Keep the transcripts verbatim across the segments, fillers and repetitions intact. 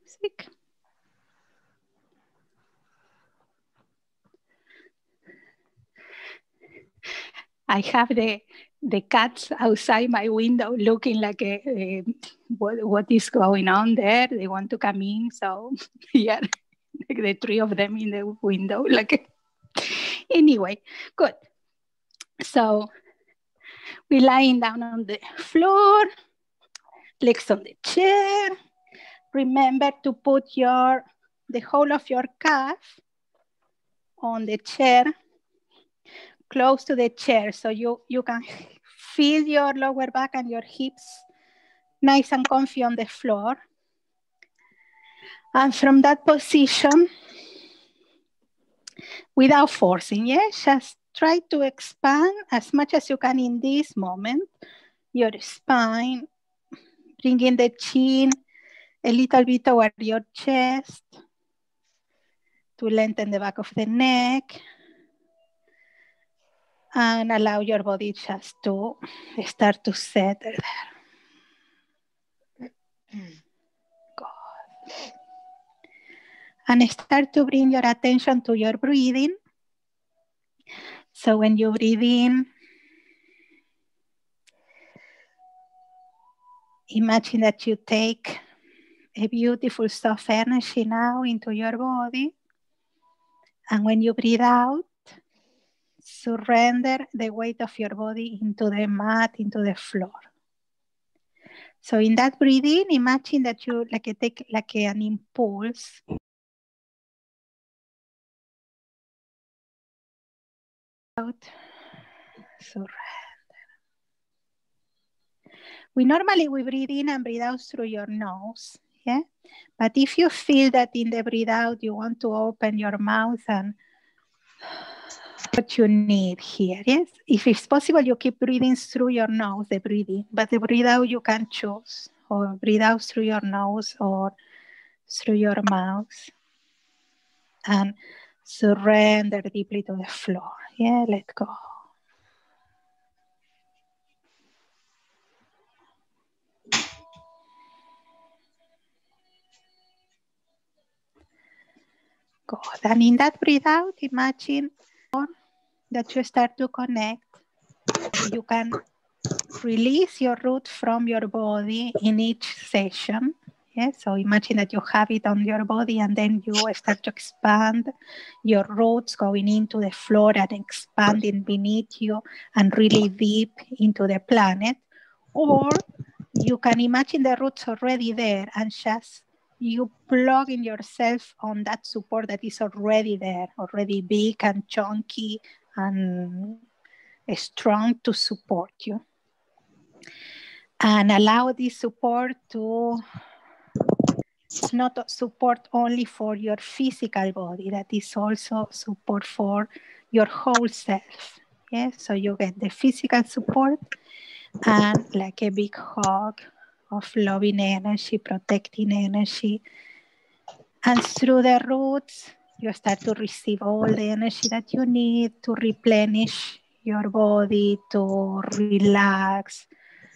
music. I have the the cats outside my window looking like a, a, what, what is going on there. They want to come in. So yeah, like the three of them in the window. Like anyway, good. So we're lying down on the floor, legs on the chair. Remember to put your the whole of your calf on the chair, close to the chair, so you, you can feel your lower back and your hips nice and comfy on the floor. And from that position, without forcing, yes, just try to expand as much as you can in this moment, your spine, bringing the chin a little bit toward your chest to lengthen the back of the neck. And allow your body just to start to settle there. Good. And start to bring your attention to your breathing. So when you breathe in, imagine that you take a beautiful soft energy now into your body. And when you breathe out, surrender the weight of your body into the mat, into the floor. So in that breathing, imagine that you like a, take like a, an impulse. Out, surrender. We normally we breathe in and breathe out through your nose, yeah? But if you feel that in the breathe out, you want to open your mouth and what you need here, yes? If it's possible, you keep breathing through your nose, the breathing, but the breathe out you can choose, or breathe out through your nose or through your mouth. And surrender deeply to the floor, yeah? Let go. Good. And in that breathe out, imagine that you start to connect. You can release your root from your body in each session. Yeah? So imagine that you have it on your body and then you start to expand your roots going into the floor and expanding beneath you and really deep into the planet. Or you can imagine the roots already there and just you plug in yourself on that support that is already there, already big and chunky and strong to support you. And allow this support to, it's not support only for your physical body, that is also support for your whole self. Yes, so you get the physical support and like a big hug of loving energy, protecting energy. And through the roots, you start to receive all the energy that you need to replenish your body, to relax,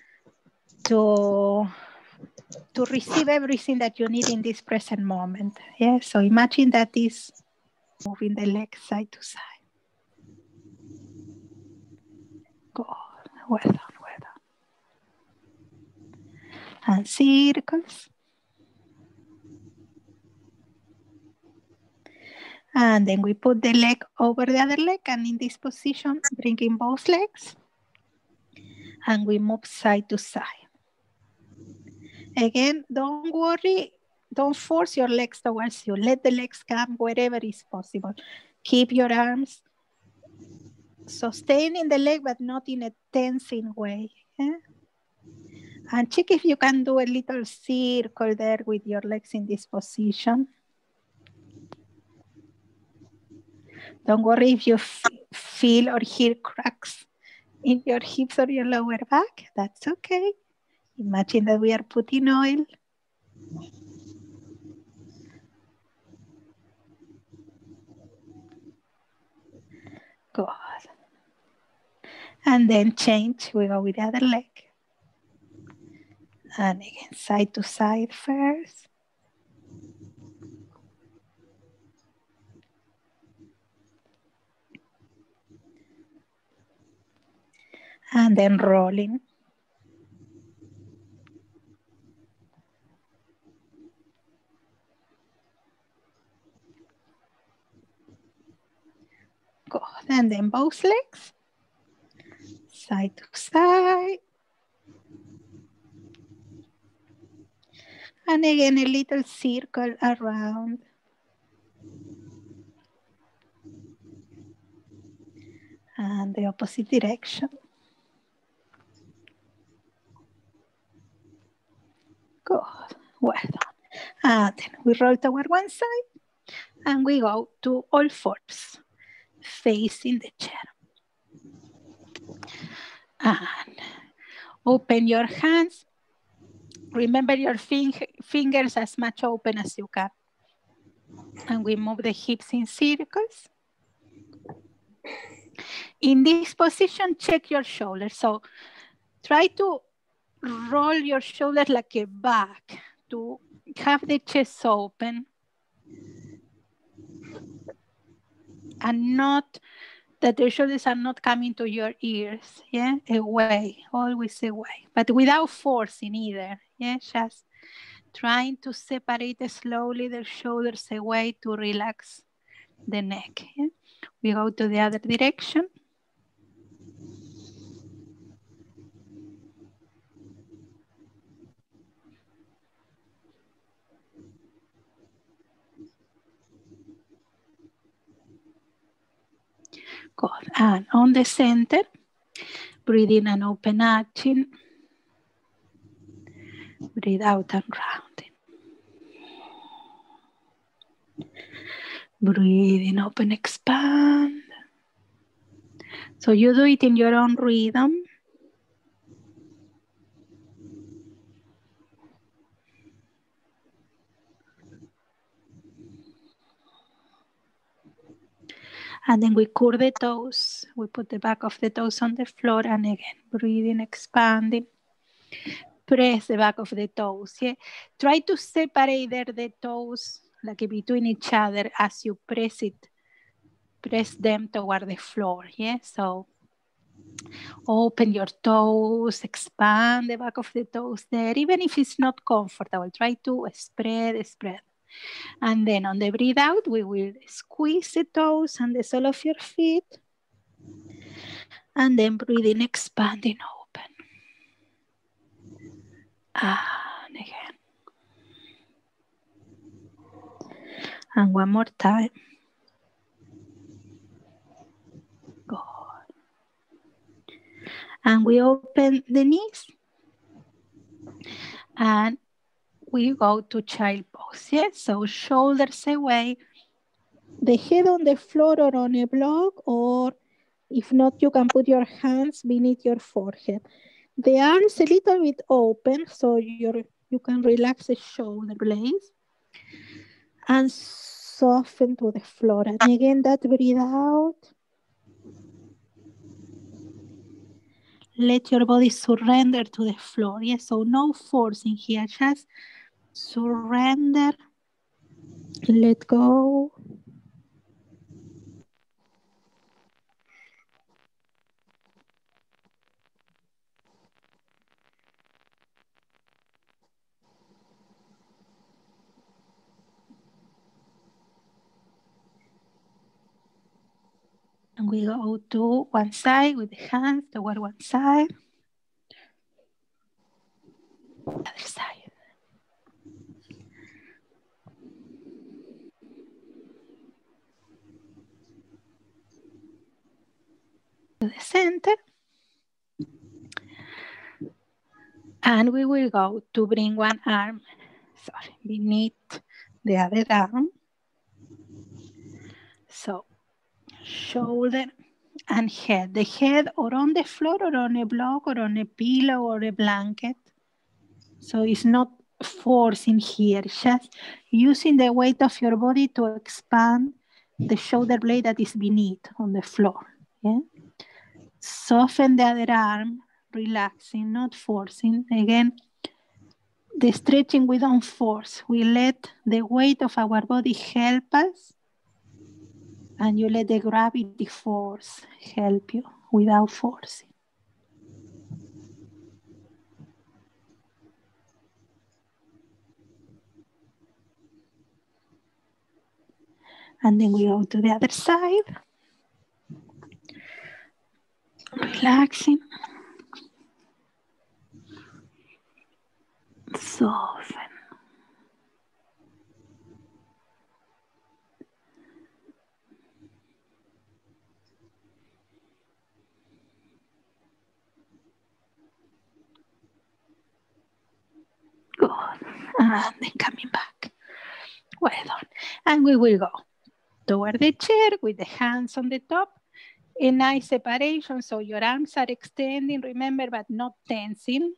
to, to receive everything that you need in this present moment. Yeah? So imagine that is moving the legs side to side. Good. Well done, well done. And circles. And then we put the leg over the other leg, and in this position, bringing both legs. And we move side to side. Again, don't worry, don't force your legs towards you. Let the legs come wherever is possible. Keep your arms sustaining the leg, but not in a tensing way. Yeah? And check if you can do a little circle there with your legs in this position. Don't worry if you f feel or hear cracks in your hips or your lower back. That's okay. Imagine that we are putting oil. Good. And then change. We go with the other leg. And again, side to side first. And then rolling. Good. And then both legs. Side to side. And again, a little circle around. And the opposite direction. Good. Well done. And then we roll toward one side. And we go to all fours, facing the chair. And open your hands. Remember your fing fingers as much open as you can. And we move the hips in circles. In this position, check your shoulders. So try to roll your shoulders like a back to have the chest open. And not that the shoulders are not coming to your ears, yeah, away, always away, but without forcing either, yeah, just trying to separate slowly the shoulders away to relax the neck. Yeah? We go to the other direction. Good. And on the center, breathe in and open arching. Breathe out and rounding. Breathe in, open, expand. So you do it in your own rhythm. And then we curl the toes. We put the back of the toes on the floor and again, breathing, expanding. Press the back of the toes, yeah? Try to separate there the toes like between each other as you press it. Press them toward the floor, yeah? So open your toes, expand the back of the toes there. Even if it's not comfortable, try to spread, spread. And then on the breathe out, we will squeeze the toes and the sole of your feet. And then breathing, expanding, open. And again. And one more time. Good. And we open the knees. And we go to child pose, yes? So shoulders away, the head on the floor or on a block, or if not, you can put your hands beneath your forehead. The arms a little bit open, so you're, you can relax the shoulder blades and soften to the floor. And again, that breathe out. Let your body surrender to the floor, yes? So no forcing here, just surrender, let go. And we go to one side with the hands toward one side. Other side. To the center. And we will go to bring one arm, sorry, beneath the other arm. So shoulder and head. The head or on the floor or on a block or on a pillow or a blanket. So it's not forcing here, just using the weight of your body to expand the shoulder blade that is beneath on the floor. Yeah? Soften the other arm, relaxing, not forcing. Again, the stretching we don't force. We let the weight of our body help us, and you let the gravity force help you without forcing. And then we go to the other side. Relaxing. Soften. Good. And then coming back. Well done. And we will go toward the chair with the hands on the top. A nice separation, so your arms are extending, remember, but not tensing.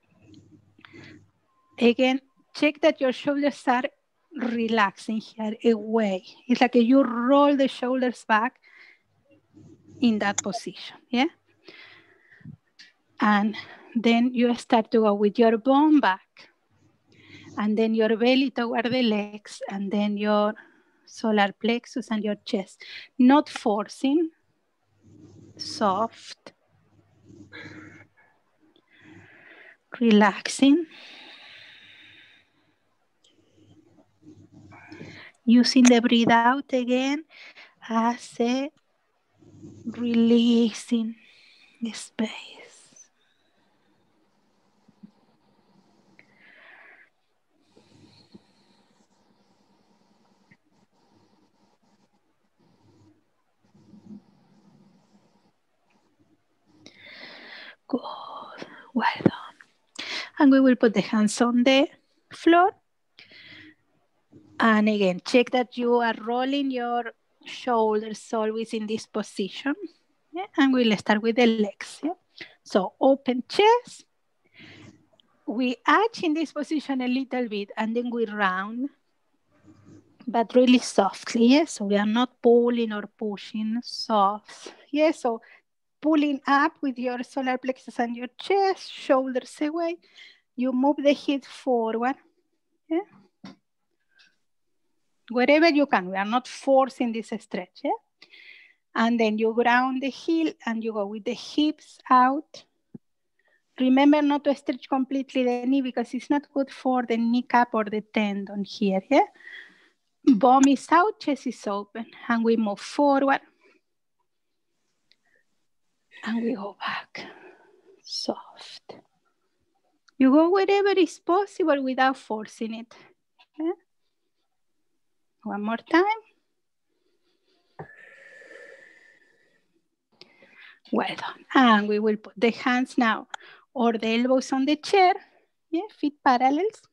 Again, check that your shoulders are relaxing here, away. It's like you roll the shoulders back in that position, yeah? And then you start to go with your bum back, and then your belly toward the legs, and then your solar plexus and your chest. Not forcing, soft, relaxing. Using the breathe out again as a releasing the space. Good, well done. And we will put the hands on the floor. And again, check that you are rolling your shoulders always in this position. Yeah? And we'll start with the legs. Yeah? So open chest. We arch in this position a little bit and then we round, but really softly. Yeah? So we are not pulling or pushing, soft. Yeah? So pulling up with your solar plexus and your chest, shoulders away. You move the head forward. Yeah? Wherever you can, we are not forcing this stretch, yeah? And then you ground the heel and you go with the hips out. Remember not to stretch completely the knee because it's not good for the kneecap or the tendon here, yeah? Bum is out, chest is open, and we move forward. And we go back, soft. You go wherever is possible without forcing it, yeah? One more time. Well done. And we will put the hands now or the elbows on the chair. Yeah, feet parallels.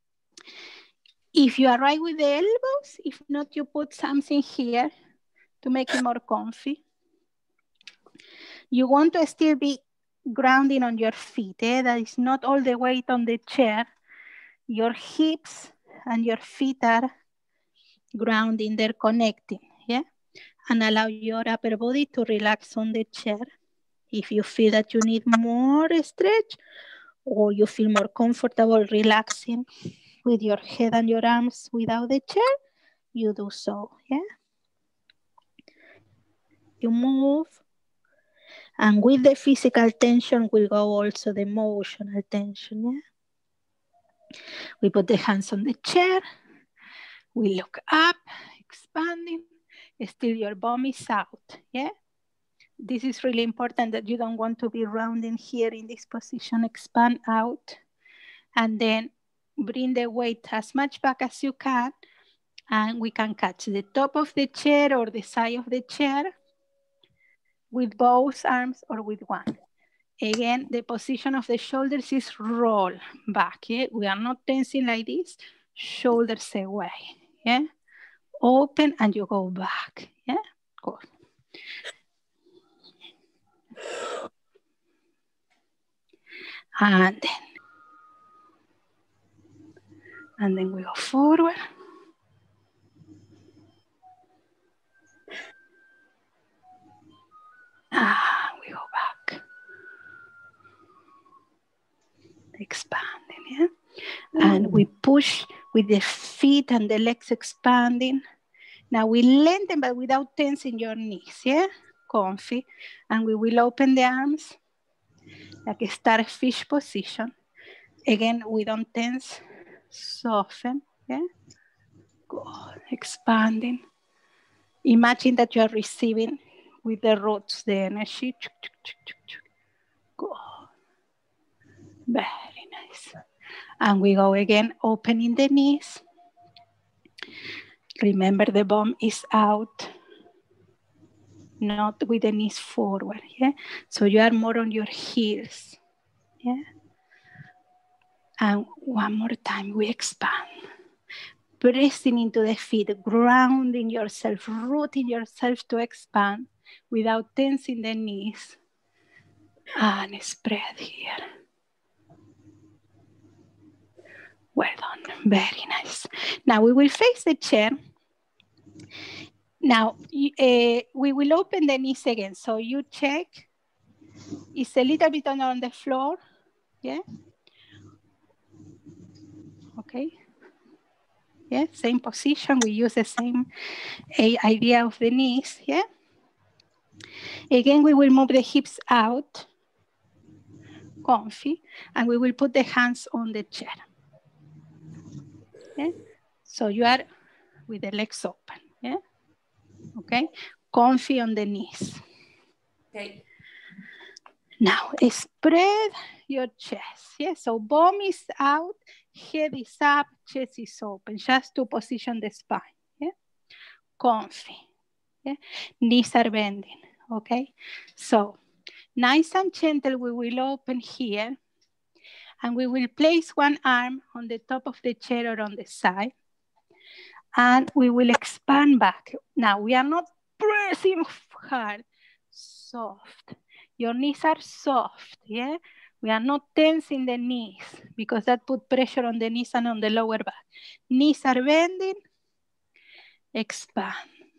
If you are right with the elbows, if not, you put something here to make it more comfy. You want to still be grounding on your feet. Eh? That is not all the weight on the chair. Your hips and your feet are grounding, they're connecting. Yeah, and allow your upper body to relax on the chair. If you feel that you need more stretch or you feel more comfortable relaxing with your head and your arms without the chair, you do so, yeah? You move. And with the physical tension will go also the emotional tension, yeah? We put the hands on the chair. We look up, expanding. Still your bum is out, yeah? This is really important that you don't want to be rounding here in this position. Expand out and then bring the weight as much back as you can. And we can catch the top of the chair or the side of the chair with both arms or with one. Again, the position of the shoulders is roll back. Yeah? We are not tensing like this. Shoulders away. Yeah? Open and you go back. Yeah? Good. And then, and then we go forward. Ah, we go back. Expanding, yeah? And we push with the feet and the legs expanding. Now we lengthen, but without tensing your knees, yeah? Comfy. And we will open the arms like a starfish position. Again, we don't tense, soften, yeah? Good, expanding. Imagine that you are receiving with the roots the energy. Good. Very nice. And we go again, opening the knees. Remember the bum is out, not with the knees forward, yeah? So you are more on your heels, yeah? And one more time, we expand. Pressing into the feet, grounding yourself, rooting yourself to expand without tensing the knees. And spread here. Well done, very nice. Now we will face the chair. Now, uh, we will open the knees again. So you check, it's a little bit on the floor, yeah? Okay. Yeah, same position, we use the same idea of the knees, yeah? Again, we will move the hips out, comfy, and we will put the hands on the chair. Yeah? So you are with the legs open, yeah? Okay, comfy on the knees. Okay. Now, spread your chest, yeah? So bum is out, head is up, chest is open, just to position the spine, yeah? Comfy, yeah? Knees are bending, okay? So, nice and gentle, we will open here, and we will place one arm on the top of the chair or on the side, and we will expand back. Now, we are not pressing hard, soft. Your knees are soft, yeah? We are not tensing the knees because that put pressure on the knees and on the lower back. Knees are bending, expand.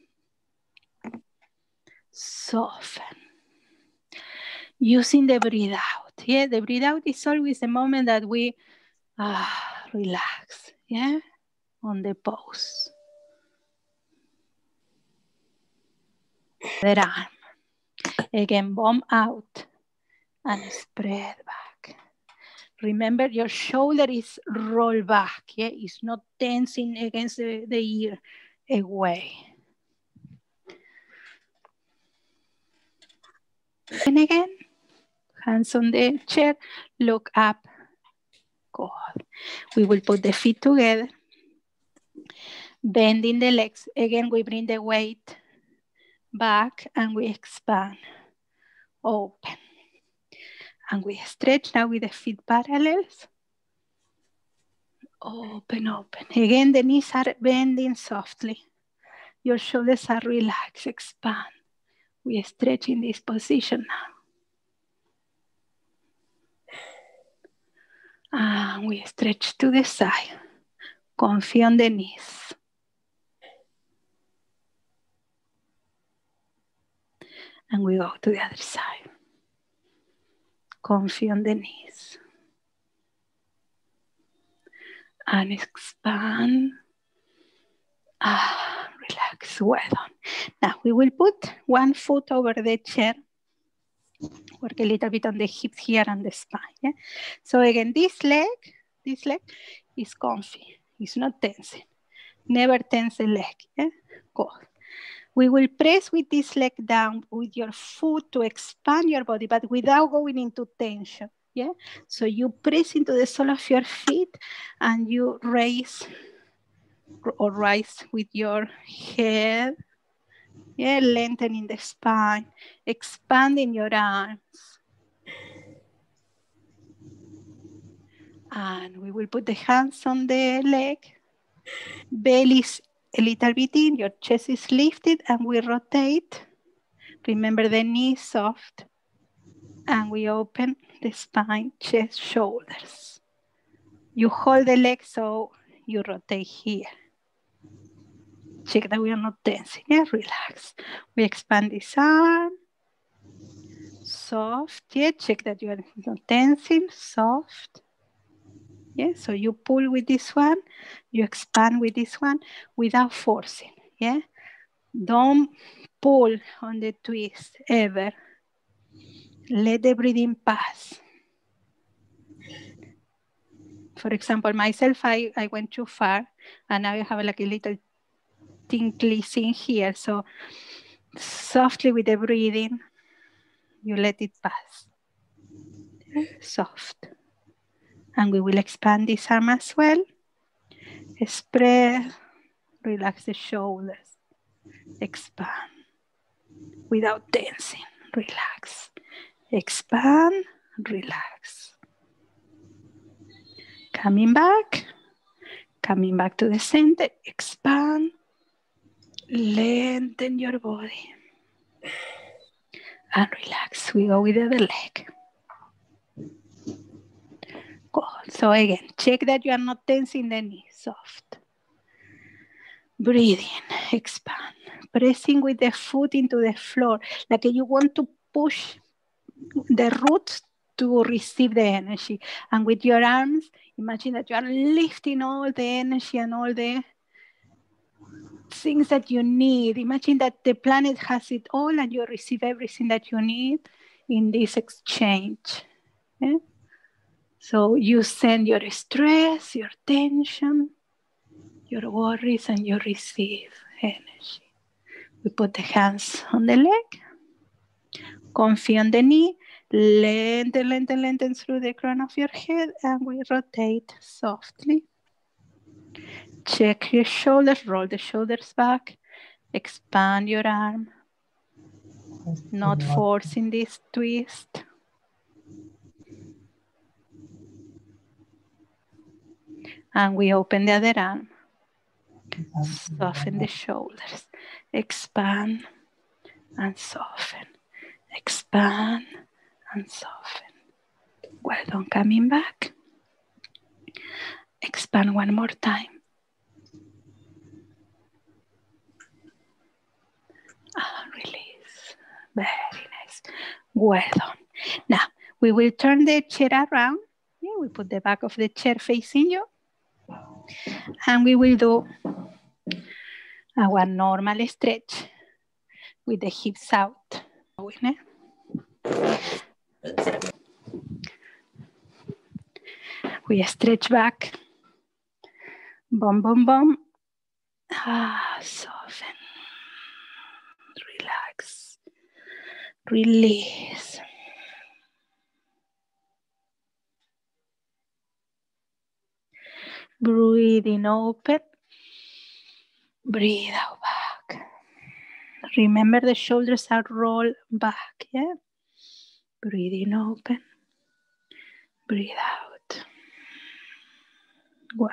Soften. Using the breathe out, yeah? The breathe out is always the moment that we ah, relax, yeah? On the pose. The arm. Again, bum out and spread back. Remember, your shoulder is rolled back, yeah? It's not tensing against the, the ear, away. And again, hands on the chair, look up. Good. We will put the feet together, bending the legs. Again, we bring the weight back and we expand, open. And we stretch now with the feet parallels. Open, open. Again, the knees are bending softly. Your shoulders are relaxed, expand. We stretch in this position now. And we stretch to the side. Comfy on the knees. And we go to the other side. Comfy on the knees. And expand. Ah, relax, well done. Now we will put one foot over the chair. Work a little bit on the hips here and the spine. Yeah? So again, this leg, this leg is comfy. It's not tensing. Never tense the leg. Yeah? Good. We will press with this leg down with your foot to expand your body, but without going into tension. Yeah. So you press into the sole of your feet and you raise or rise with your head. Yeah, lengthening the spine, expanding your arms. And we will put the hands on the leg. Belly's a little bit in, your chest is lifted, and we rotate. Remember the knees soft. And we open the spine, chest, shoulders. You hold the leg so you rotate here. Check that we are not tensing. Yeah, relax. We expand this arm. Soft. Yeah, check that you are not tensing. Soft. Yeah, so you pull with this one. You expand with this one without forcing. Yeah. Don't pull on the twist ever. Let the breathing pass. For example, myself, I, I went too far and now I have like a little distinctly seen here. So softly with the breathing, you let it pass. Soft. And we will expand this arm as well. Spread, relax the shoulders. Expand. Without tensing, relax. Expand, relax. Coming back. Coming back to the center. Expand. Lengthen your body. And relax. We go with the other leg. Good. So again, check that you are not tensing the knee. Soft. Breathing. Expand. Pressing with the foot into the floor. Like you want to push the roots to receive the energy. And with your arms, imagine that you are lifting all the energy and all the things that you need. Imagine that the planet has it all and you receive everything that you need in this exchange. Yeah? So you send your stress, your tension, your worries, and you receive energy. We put the hands on the leg, comfy on the knee, lengthen, lengthen, lengthen through the crown of your head, and we rotate softly. Check your shoulders, roll the shoulders back, expand your arm, not forcing this twist. And we open the other arm, soften the shoulders, expand and soften, expand and soften. Well done, coming back. Expand one more time. Ah, release. Very nice. Well done. Now, we will turn the chair around. Yeah, we put the back of the chair facing you. And we will do our normal stretch with the hips out. We stretch back. Boom, boom, boom. Ah, soften. Relax. Release. Breathing open. Breathe out back. Remember the shoulders are rolled back, yeah? Breathing open. Breathe out. Well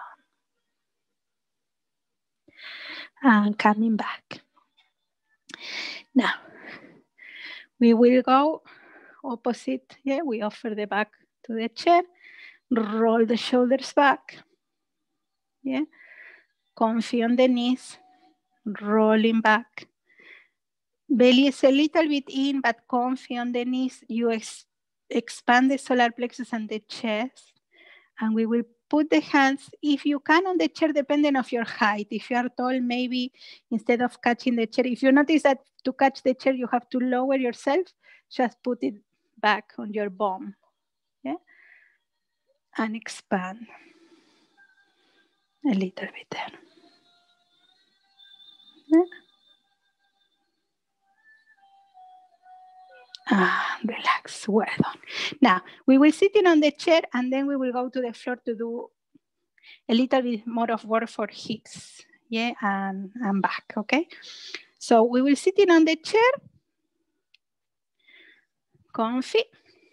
done. And coming back. Now, we will go opposite, yeah? We offer the back to the chair. Roll the shoulders back, yeah? Comfy on the knees. Rolling back. Belly is a little bit in, but comfy on the knees. You ex expand the solar plexus and the chest. And we will put the hands, if you can, on the chair, depending on your height. If you are tall, maybe instead of catching the chair, if you notice that to catch the chair, you have to lower yourself, just put it back on your bum. Yeah? And expand a little bit there. Yeah? Ah, relax, well done. Now, we will sit in on the chair and then we will go to the floor to do a little bit more of work for hips, yeah, and, and back, okay? So we will sit in on the chair, comfy.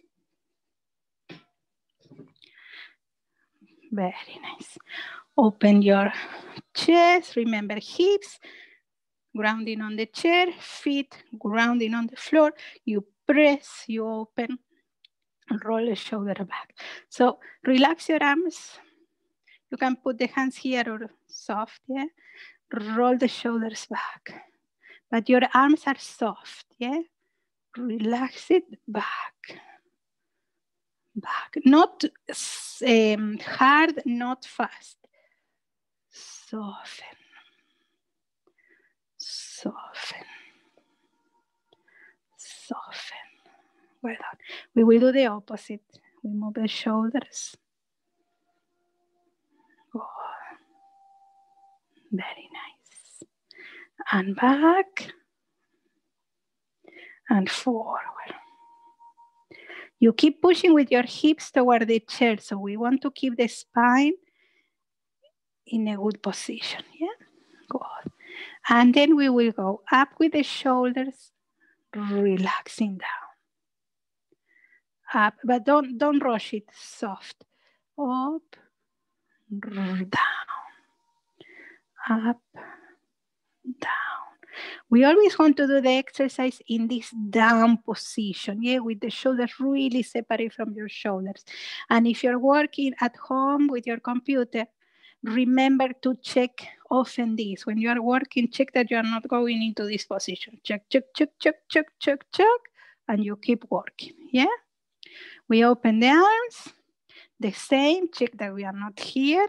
Very nice. Open your chest, remember hips, grounding on the chair, feet grounding on the floor. You press, you open, roll the shoulder back. So relax your arms. You can put the hands here or soft, yeah? Roll the shoulders back. But your arms are soft, yeah? Relax it back. Back. Not um, hard, not fast. Soften. Soften. Soften. Well done. We will do the opposite. We move the shoulders. Oh, very nice. and back and forward. You keep pushing with your hips toward the chair. So we want to keep the spine in a good position. Yeah, good. And then we will go up with the shoulders, relaxing down. Up, but don't, don't rush it, soft. Up, down, up, down. We always want to do the exercise in this down position, yeah, with the shoulders really separate from your shoulders. And if you're working at home with your computer, remember to check often this. When you are working, check that you are not going into this position. Check, check, check, check, check, check, check, and you keep working, yeah? We open the arms, the same, check that we are not here.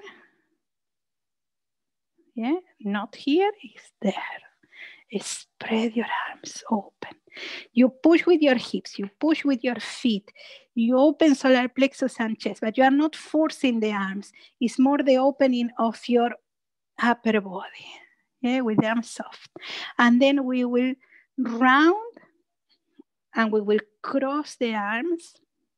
Yeah, not here, is there. Spread your arms open. You push with your hips, you push with your feet. You open solar plexus and chest, but you are not forcing the arms. It's more the opening of your upper body, yeah, with the arms soft. And then we will round and we will cross the arms.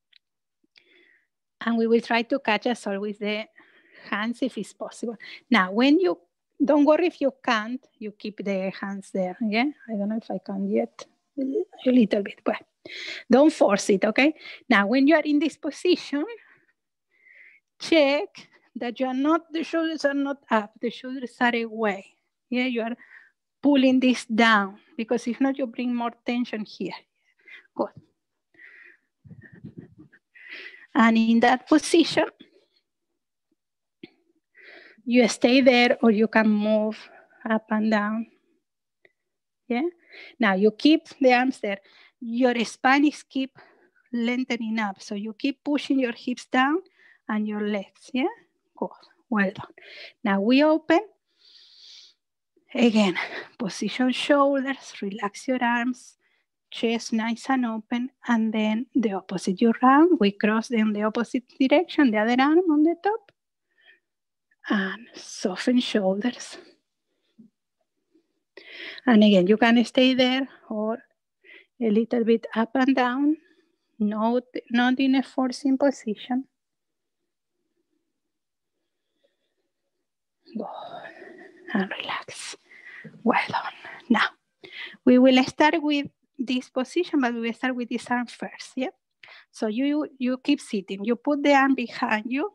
And we will try to catch us all with the hands if it's possible. Now, when you, don't worry if you can't, you keep the hands there, yeah? I don't know if I can yet, a little bit, but don't force it, okay? Now, when you are in this position, check that you are not, the shoulders are not up, the shoulders are away, yeah? You are pulling this down, because if not, you bring more tension here. Good. And in that position, you stay there or you can move up and down. Yeah. Now you keep the arms there. Your spine is keep lengthening up. So you keep pushing your hips down and your legs. Yeah. Good. Well done. Now we open. Again, position shoulders, relax your arms, chest nice and open, and then the opposite. You round, we cross them the opposite direction, the other arm on the top, and soften shoulders. And again, you can stay there or a little bit up and down, not, not in a forcing position. Good. And relax. Well done. Now, we will start with this position, but we will start with this arm first, yeah? So you, you keep sitting. You put the arm behind you,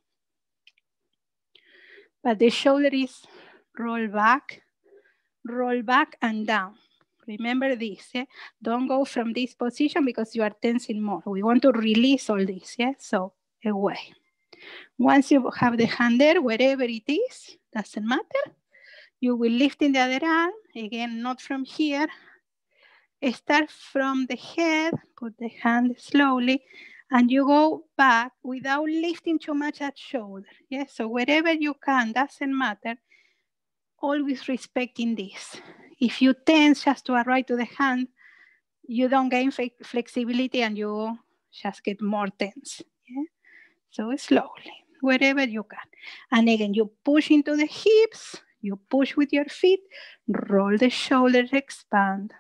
but the shoulder is roll back, roll back and down. Remember this, yeah? Don't go from this position because you are tensing more. We want to release all this, yeah? So away. Once you have the hand there, wherever it is, doesn't matter. You will lift in the other arm, again, not from here. Start from the head, put the hand slowly, and you go back without lifting too much at shoulder. Yes, so wherever you can, doesn't matter, always respecting this. If you tense just to arrive to the hand, you don't gain flexibility and you just get more tense. Yeah? So slowly, wherever you can. And again, you push into the hips, you push with your feet, roll the shoulders, expand.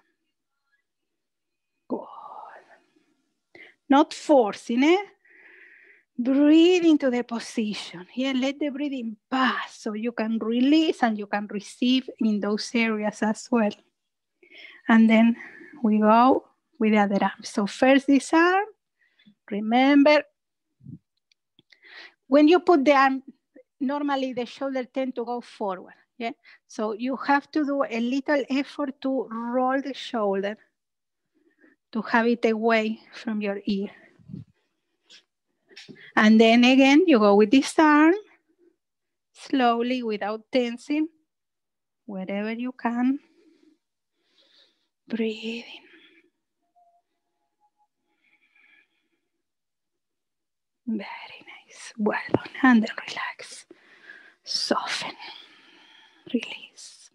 Good. Not forcing, eh? Breathe into the position. Yeah, let the breathing pass so you can release and you can receive in those areas as well. And then we go with the other arm. So first this arm, remember, when you put the arm, normally the shoulder tend to go forward. Yeah, so you have to do a little effort to roll the shoulder to have it away from your ear. And then again, you go with this arm, slowly without tensing, wherever you can. Breathe in. Very nice. Well done. And then relax. Soften. Release.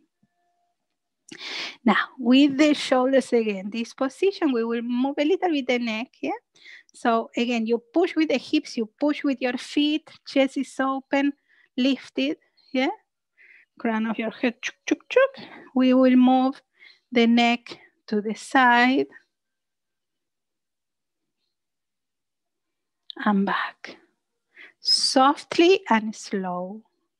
Now, with the shoulders again, this position, we will move a little bit the neck, yeah? So again, you push with the hips, you push with your feet, chest is open, lifted, yeah? crown of your head, chuk, chuk, chuk. We will move the neck to the side and back, softly and slow.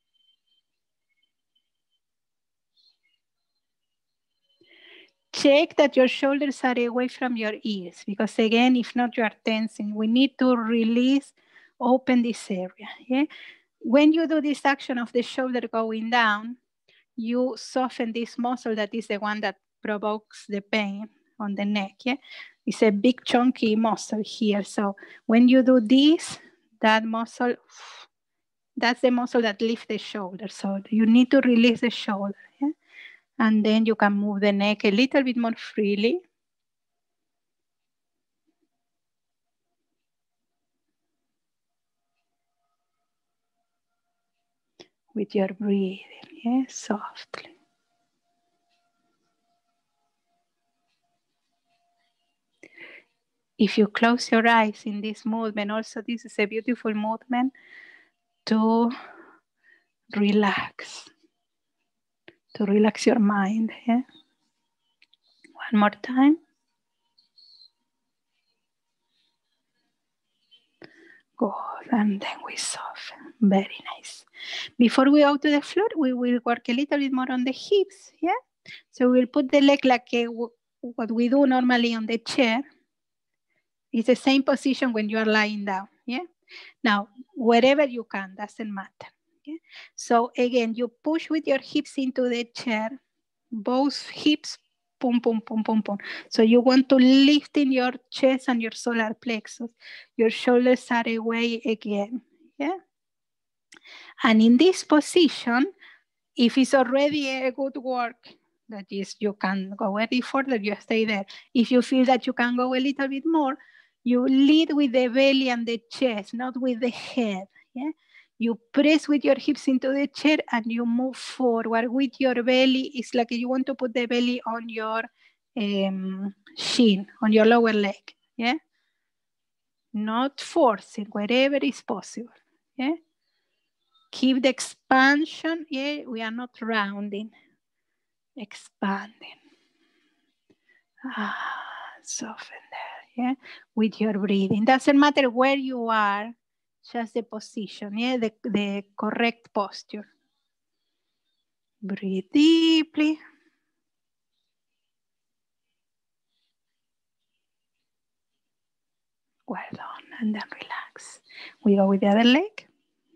Check that your shoulders are away from your ears, because again, if not, you are tensing. We need to release, open this area. Yeah? When you do this action of the shoulder going down, you soften this muscle that is the one that provokes the pain on the neck. Yeah? It's a big chunky muscle here. So when you do this, that muscle, that's the muscle that lifts the shoulder. So you need to release the shoulder. Yeah? And then you can move the neck a little bit more freely. With your breathing, yeah, softly. If you close your eyes in this movement, also this is a beautiful movement to relax, to relax your mind. Yeah? One more time. Good, and then we soften. Very nice. Before we go to the floor, we will work a little bit more on the hips. Yeah. So we'll put the leg like a, what we do normally on the chair. It's the same position when you are lying down. Yeah. Now, wherever you can, doesn't matter. Okay? So again, you push with your hips into the chair, both hips, pum, pum, pum, pum, pum. So you want to lift in your chest and your solar plexus. Your shoulders are away again. Yeah. And in this position, if it's already a good work, that is, you can go any further, you stay there. If you feel that you can go a little bit more, you lead with the belly and the chest, not with the head. Yeah? You press with your hips into the chair and you move forward with your belly. It's like you want to put the belly on your um, shin, on your lower leg. Yeah? Not forcing, wherever is possible. Yeah? Keep the expansion. Yeah, we are not rounding. Expanding. Ah, soften there, yeah, with your breathing. Doesn't matter where you are, just the position, yeah, the, the correct posture. Breathe deeply. Well done, and then relax. We go with the other leg.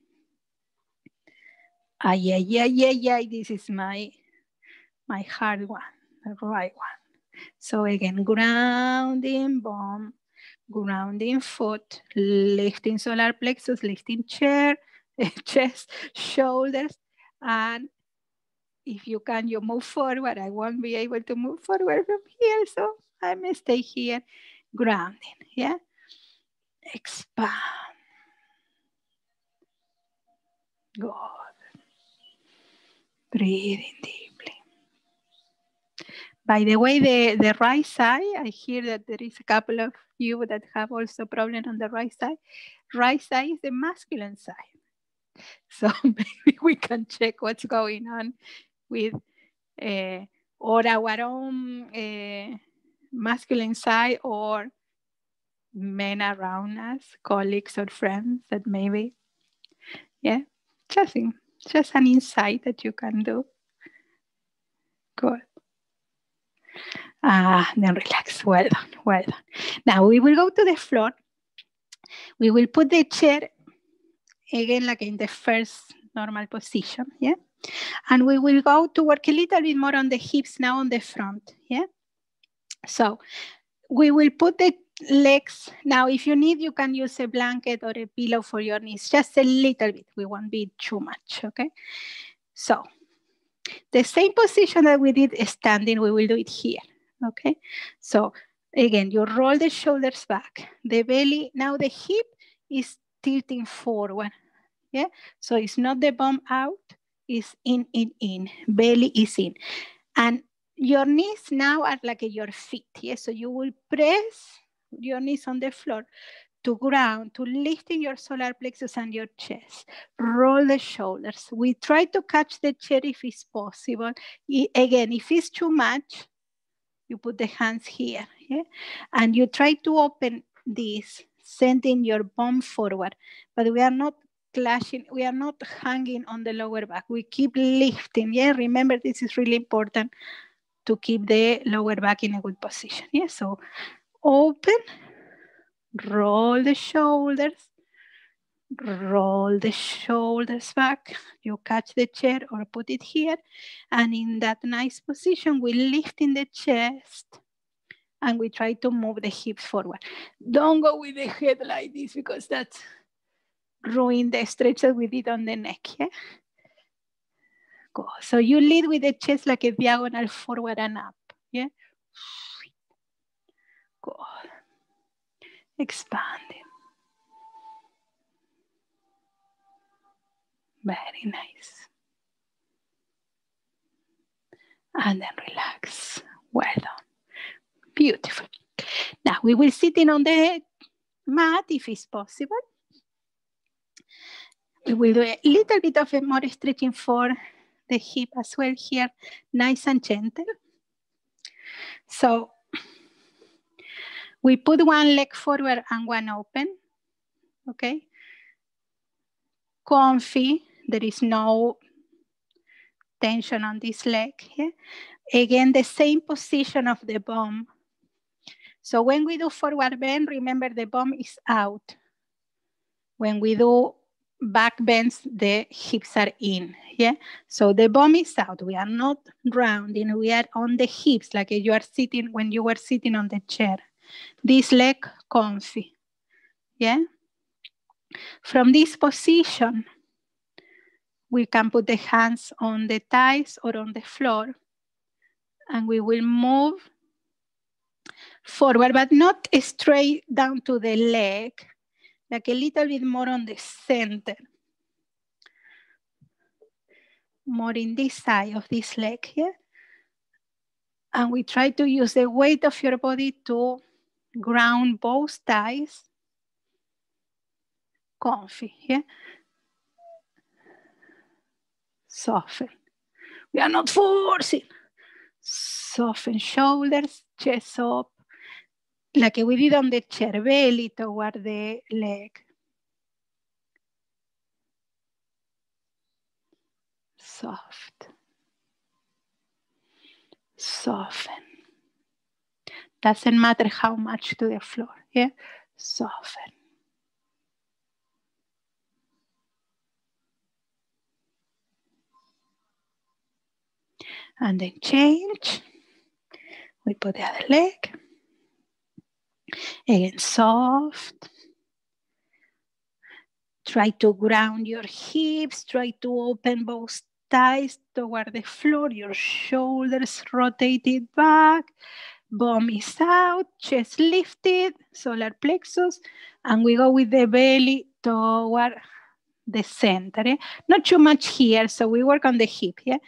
Ah, yeah, yeah, yeah, yeah, this is my, my hard one, the right one. So again, grounding, boom, grounding foot, lifting solar plexus, lifting chair, chest, shoulders, and if you can, you move forward. I won't be able to move forward from here, so I may stay here, grounding, yeah? Expand. Good. Breathing deeply. By the way, the, the right side, I hear that there is a couple of you that have also problem on the right side. Right side is the masculine side. So maybe we can check what's going on with uh, or our own uh, masculine side or men around us, colleagues or friends that maybe, yeah, just, in, just an insight that you can do. Good. Ah, then relax. Well done, well done. Now we will go to the floor. We will put the chair again like in the first normal position, yeah? And we will go to work a little bit more on the hips now on the front, yeah? So we will put the legs, now if you need, you can use a blanket or a pillow for your knees, just a little bit, we won't be too much, okay? So the same position that we did standing, we will do it here, okay? So again, you roll the shoulders back, the belly, now the hip is tilting forward, yeah? So it's not the bum out, it's in, in, in, belly is in. And your knees now are like your feet, yeah? So you will press your knees on the floor to ground, to lifting your solar plexus and your chest. Roll the shoulders. We try to catch the chair if it's possible. I, again, if it's too much, you put the hands here, yeah? And you try to open this, sending your bum forward, but we are not clashing, we are not hanging on the lower back. We keep lifting, yeah? Remember, this is really important to keep the lower back in a good position, yeah? So open, roll the shoulders, roll the shoulders back. You catch the chair or put it here. And in that nice position, we lift in the chest and we try to move the hips forward. Don't go with the head like this because that's ruin the stretch that we did on the neck, yeah? Go. So you lead with the chest like a diagonal forward and up, yeah? Go. Expanding. Very nice. And then relax. Well done. Beautiful. Now we will sit in on the mat if it's possible. We will do a little bit of a more stretching for the hip as well here, nice and gentle. So we put one leg forward and one open, okay? Comfy, there is no tension on this leg, yeah? Again, the same position of the bum. So when we do forward bend, remember the bum is out. When we do back bends, the hips are in, yeah? So the bum is out. We are not rounding. We are on the hips like you are sitting when you were sitting on the chair. This leg comfy, yeah? From this position, we can put the hands on the thighs or on the floor and we will move forward, but not straight down to the leg, like a little bit more on the center. More in this side of this leg here. And we try to use the weight of your body to ground both thighs. Comfy, yeah? Soften. We are not forcing. Soften shoulders, chest up. Like we did on the chair, belly toward the leg. Soft. Soften. Doesn't matter how much to the floor, yeah? Soften. And then change. We put the other leg. Again, soft. Try to ground your hips. Try to open both thighs toward the floor. Your shoulders rotated back. Bum is out. Chest lifted. Solar plexus. And we go with the belly toward the center. Eh? Not too much here. So we work on the hip. Yeah?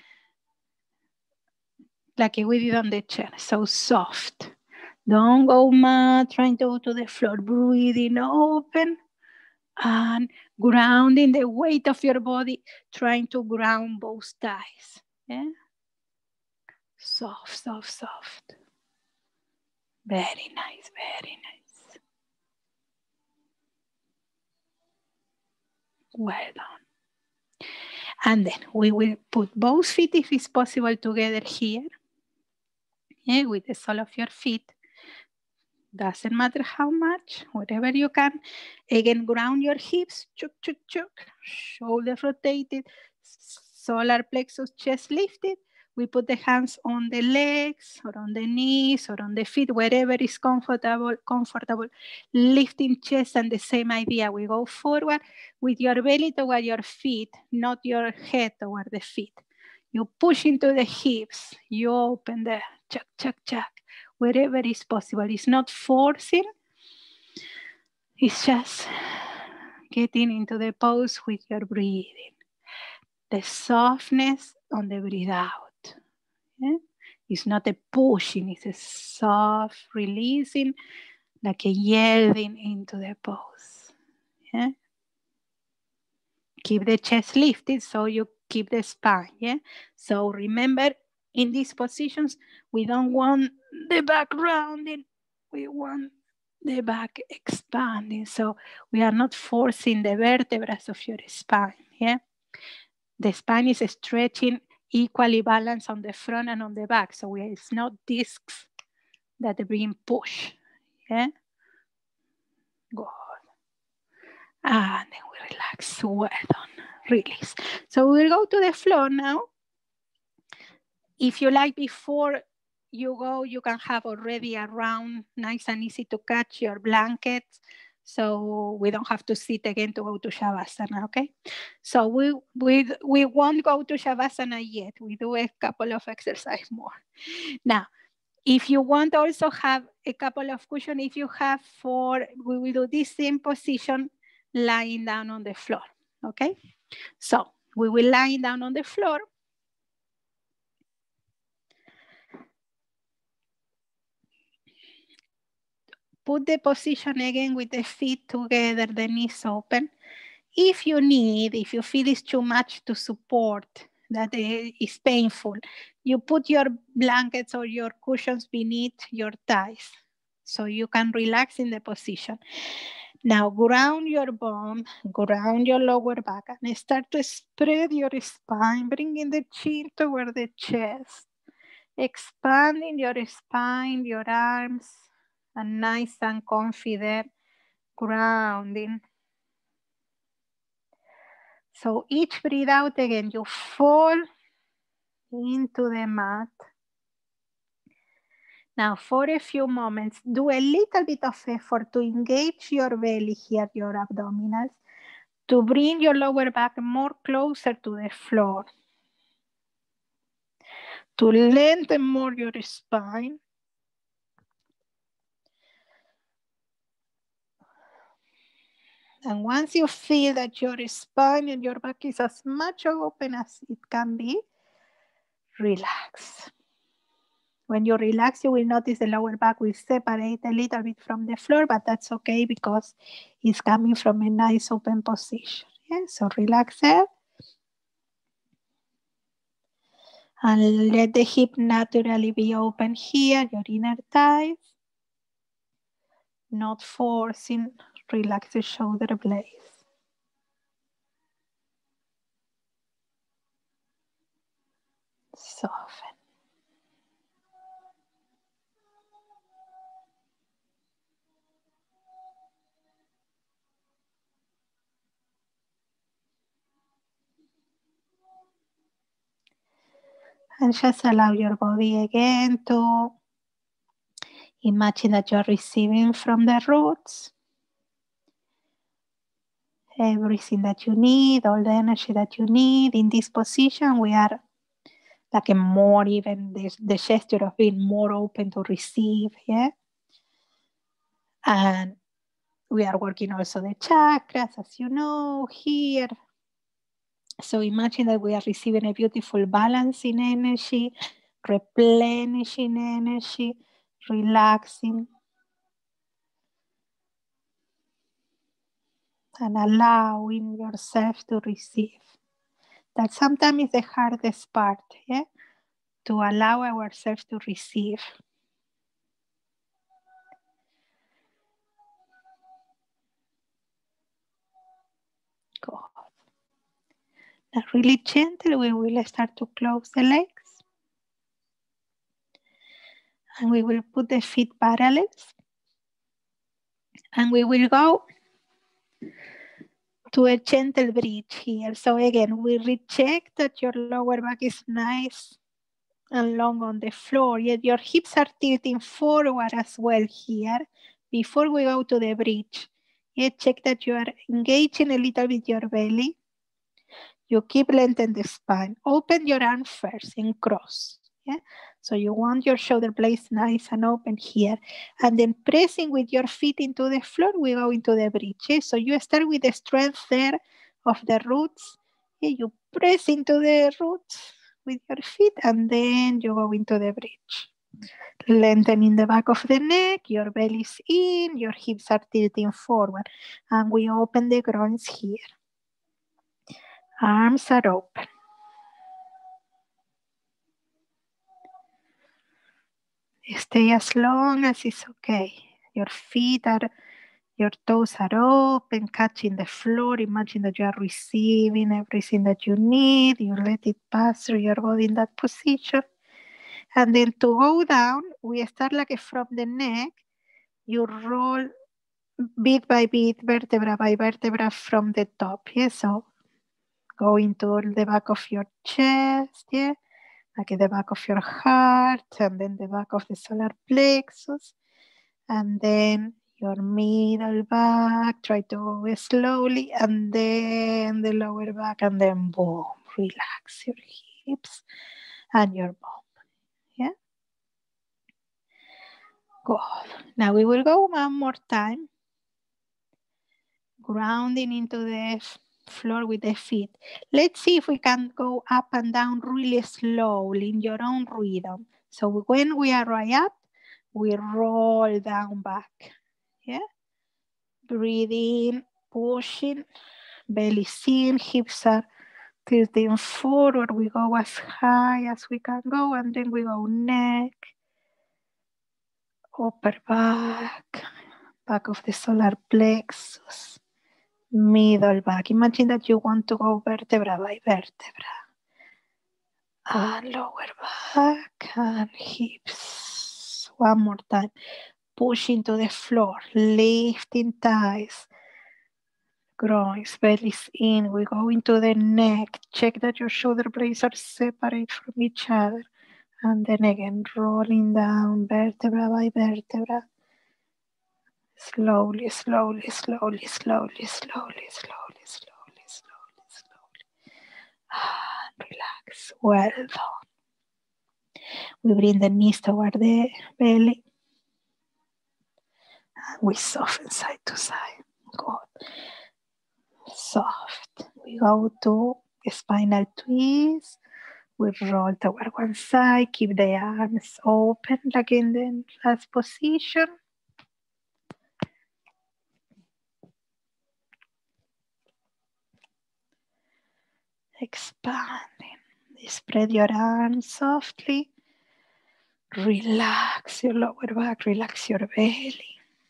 Like we did on the chair. So soft. Don't go mad, trying to go to the floor. Breathing open and grounding the weight of your body, trying to ground both thighs. Yeah? Soft, soft, soft. Very nice, very nice. Well done. And then we will put both feet, if it's possible, together here. Yeah, with the sole of your feet. Doesn't matter how much, whatever you can. Again, ground your hips, chuk, chuk, chuk. Shoulders rotated, solar plexus, chest lifted. We put the hands on the legs or on the knees or on the feet, wherever is comfortable, comfortable. Lifting chest, and the same idea. We go forward with your belly toward your feet, not your head toward the feet. You push into the hips, you open the chuk, chuk, chuk. Wherever is possible. It's not forcing. It's just getting into the pose with your breathing. The softness on the breathe out. Yeah? It's not a pushing, it's a soft releasing like a yielding into the pose. Yeah. Keep the chest lifted so you keep the spine. Yeah. So remember, in these positions, we don't want the back rounding. We want the back expanding. So we are not forcing the vertebrae of your spine. Yeah. The spine is stretching equally balanced on the front and on the back. So we, it's not discs that are being pushed. Yeah. Good. And then we relax. Well done. Release. So we'll go to the floor now. If you like, before you go, you can have already a round, nice and easy to catch your blanket. So we don't have to sit again to go to Shavasana, okay? So we, we, we won't go to Shavasana yet. We do a couple of exercises more. Now, if you want also have a couple of cushions, if you have four, we will do this same position lying down on the floor, okay? So we will lie down on the floor. Put the position again with the feet together, the knees open. If you need, if you feel it's too much to support, that is painful, you put your blankets or your cushions beneath your thighs so you can relax in the position. Now ground your bum, ground your lower back, and start to spread your spine, bringing the chin toward the chest, expanding your spine, your arms, and nice and comfy there, grounding. So each breathe out again, you fall into the mat. Now for a few moments, do a little bit of effort to engage your belly here, your abdominals, to bring your lower back more closer to the floor, to lengthen more your spine. And once you feel that your spine and your back is as much open as it can be, relax. When you relax, you will notice the lower back will separate a little bit from the floor, but that's okay because it's coming from a nice open position. Yeah? So relax there. And let the hip naturally be open here, your inner thighs. Not forcing, relax the shoulder blades. Soften. And just allow your body again to imagine that you're receiving from the roots everything that you need, all the energy that you need. In this position, we are like a more even the, the gesture of being more open to receive, yeah? And we are working also the chakras, as you know, here. So imagine that we are receiving a beautiful balancing energy, replenishing energy, relaxing, and allowing yourself to receive. That sometimes is the hardest part, yeah? To allow ourselves to receive. Good. Now really gentle, we will start to close the legs. And we will put the feet parallel. And we will go to a gentle bridge here. So again, we recheck that your lower back is nice and long on the floor, yet your hips are tilting forward as well here. Before we go to the bridge, yet check that you are engaging a little bit your belly. You keep lengthening the spine. Open your arm first in cross. Yeah? So you want your shoulder blades nice and open here. And then pressing with your feet into the floor, we go into the bridge. Yeah? So you start with the strength there of the roots. Yeah? You press into the roots with your feet and then you go into the bridge. Lengthening the back of the neck, your belly is in, your hips are tilting forward. And we open the groins here. Arms are open. Stay as long as it's okay. Your feet are, your toes are open, catching the floor. Imagine that you are receiving everything that you need. You let it pass through your body in that position. And then to go down, we start like from the neck. You roll bit by bit, vertebra by vertebra from the top. Yeah, so go into the back of your chest, yeah, like the back of your heart, and then the back of the solar plexus, and then your middle back. Try to go slowly, and then the lower back, and then boom, relax your hips and your bum. Yeah. Good. Now we will go one more time, grounding into the floor with the feet. Let's see if we can go up and down really slowly in your own rhythm. So when we are right up, we roll down back. Yeah. Breathe in, pushing, belly in, hips are tilting forward. We go as high as we can go, and then we go neck, upper back, back of the solar plexus, middle back. Imagine that you want to go vertebra by vertebra. And lower back and hips. One more time. Push into the floor, lifting thighs, groins, bellies in. We go into the neck. Check that your shoulder blades are separate from each other. And then again, rolling down vertebra by vertebra. Slowly, slowly, slowly, slowly, slowly, slowly, slowly, slowly, slowly. And relax. Well done. We bring the knees toward the belly. And we soften side to side. Good. Soft. We go to spinal twist. We roll toward one side. Keep the arms open like in the last position. Expanding. Spread your arms softly. Relax your lower back. Relax your belly.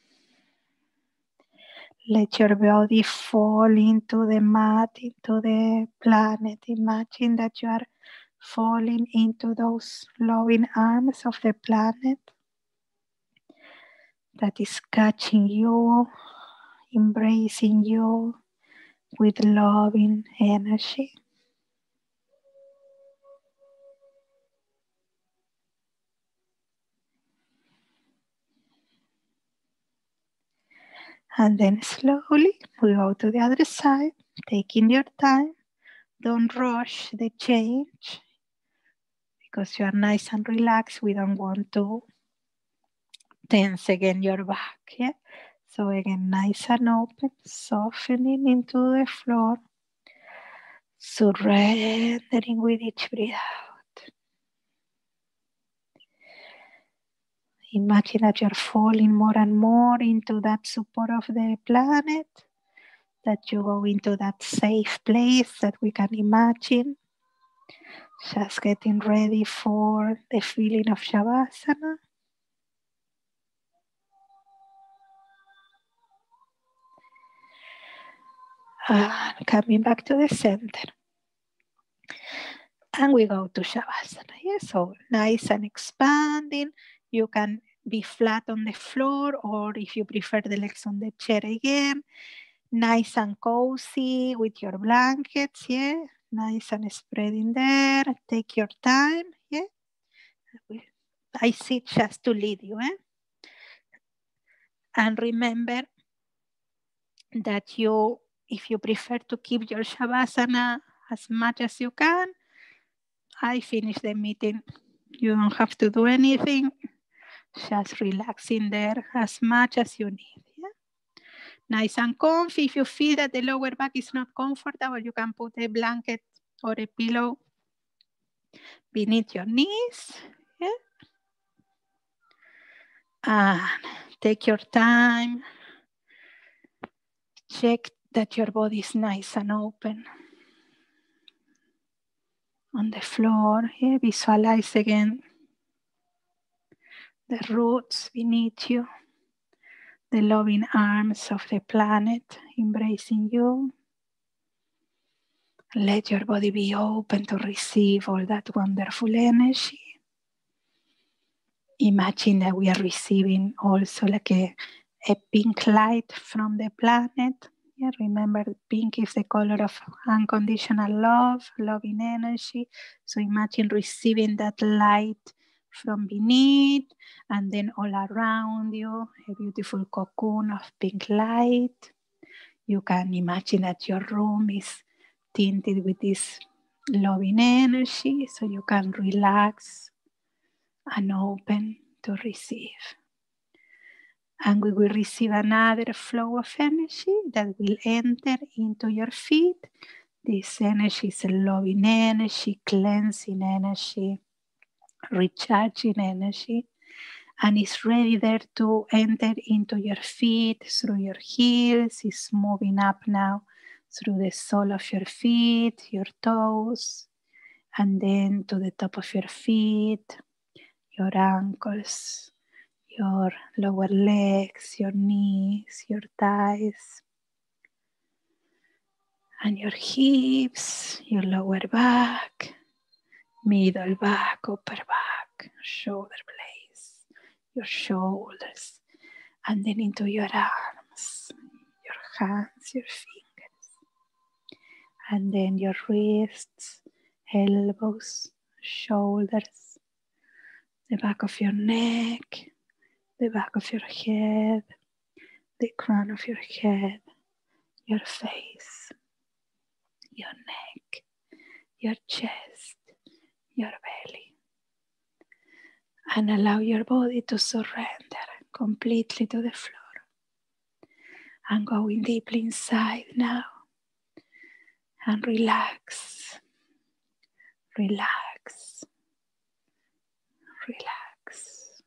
Let your body fall into the mat, into the planet. Imagine that you are falling into those loving arms of the planet that is catching you, embracing you with loving energy. And then slowly we go to the other side, taking your time. Don't rush the change because you are nice and relaxed. We don't want to tense again your back. Yeah. So again, nice and open, softening into the floor, surrendering with each breath out. Imagine that you're falling more and more into that support of the planet, that you go into that safe place that we can imagine. Just getting ready for the feeling of Shavasana. And coming back to the center. And we go to Shavasana. Yeah, so nice and expanding. You can be flat on the floor, or if you prefer the legs on the chair again. Nice and cozy with your blankets, yeah. Nice and spreading there. Take your time, yeah. I sit just to lead you, eh? And remember that you, if you prefer to keep your Shavasana as much as you can, I finish the meeting. You don't have to do anything. Just relaxing there as much as you need. Yeah? Nice and comfy. If you feel that the lower back is not comfortable, you can put a blanket or a pillow beneath your knees. Yeah? And take your time. Check that your body is nice and open. On the floor, yeah, visualize again the roots beneath you, the loving arms of the planet embracing you. Let your body be open to receive all that wonderful energy. Imagine that we are receiving also like a, a pink light from the planet. Yeah, remember, pink is the color of unconditional love, loving energy. So imagine receiving that light from beneath, and then all around you, a beautiful cocoon of pink light. You can imagine that your room is tinted with this loving energy, so you can relax and open to receive. And we will receive another flow of energy that will enter into your feet. This energy is a loving energy, cleansing energy, recharging energy, and it's ready there to enter into your feet through your heels. It's moving up now through the sole of your feet, your toes, and then to the top of your feet, your ankles, your lower legs, your knees, your thighs, and your hips, your lower back, middle back, upper back, shoulder blades, your shoulders, and then into your arms, your hands, your fingers, and then your wrists, elbows, shoulders, the back of your neck, the back of your head, the crown of your head, your face, your neck, your chest, your belly. And allow your body to surrender completely to the floor. And going deeply inside now. And relax, relax, relax.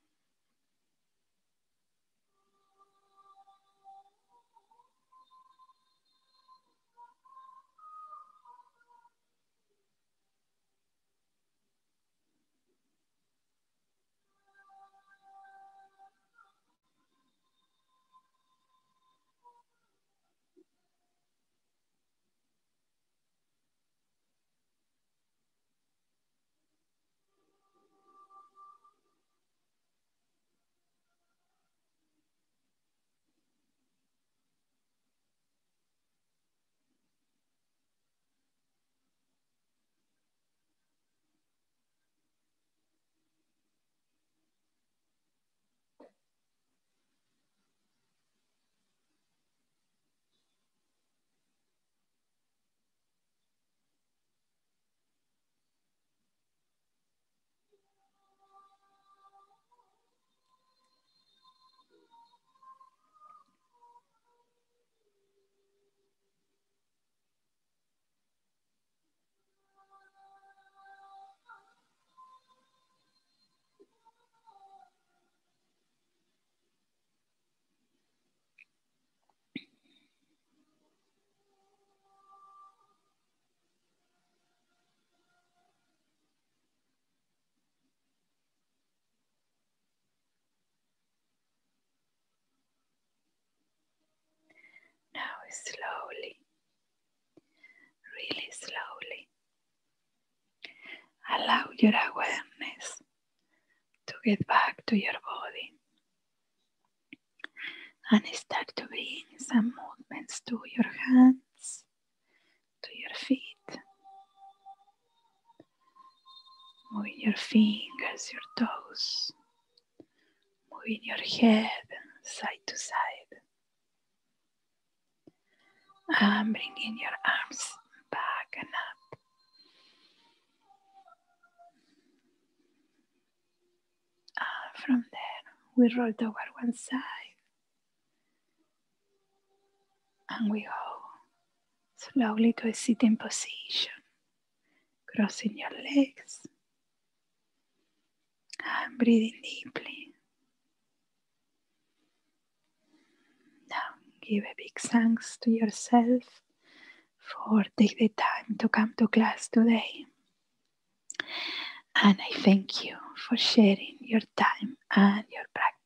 Now slowly, really slowly, allow your awareness to get back to your body and start to bring some movements to your hands, to your feet. Moving your fingers, your toes, moving your head side to side. And bringing your arms back and up. And from there, we roll toward one side. And we go slowly to a sitting position. Crossing your legs. And breathing deeply. give a big thanks to yourself for take the time to come to class today. And I thank you for sharing your time and your practice.